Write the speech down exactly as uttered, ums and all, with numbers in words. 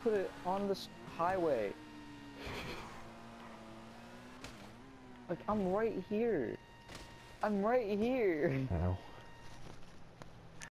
put it on the highway. Like, I'm right here. I'm right here. Ow.